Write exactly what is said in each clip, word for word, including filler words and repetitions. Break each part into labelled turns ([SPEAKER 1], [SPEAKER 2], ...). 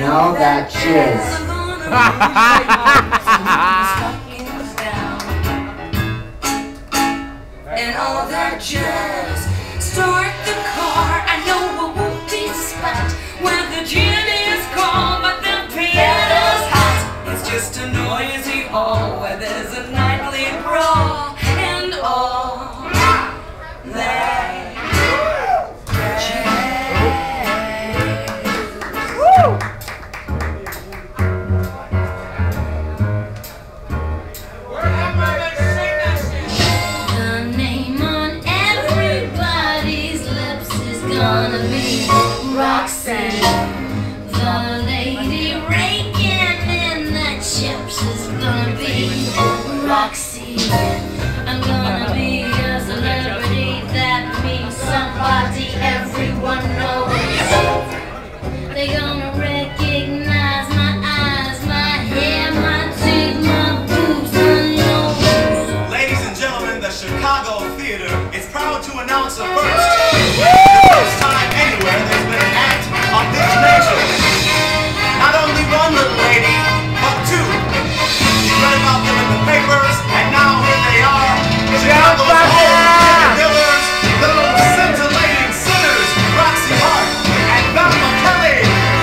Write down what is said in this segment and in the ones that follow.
[SPEAKER 1] all that jizz.
[SPEAKER 2] And all that jazz. Start the car. I know it won't be spot when the gin is cold, but the piano's hot. It's just a noisy hall where there's a nightly brawl and all that jazz. The name on everybody's lips is gonna be Roxy. The lady raking in the chips is gonna be Roxy. I'm gonna be a celebrity, that means somebody everyone knows. They're gonna recognize my eyes, my hair, my teeth, my boobs, my nose.
[SPEAKER 3] Ladies and gentlemen, the Chicago Theater is proud to announce the first, the first time anywhere there's been an act of this nature. Not only one little lady, but two. You read about them in the papers, and now here they are. Chicago's own pillars, little scintillating sinners, Roxy Hart and Velma Kelly.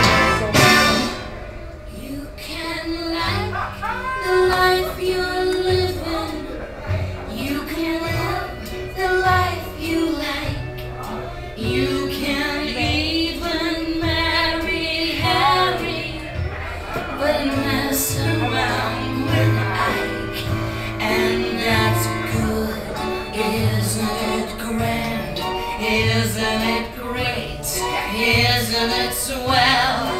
[SPEAKER 2] You can like the life you're living. You can live the life you like. You can even marry Harry, but mess around with Ike. And that's good, isn't it grand? Isn't it great? Isn't it swell?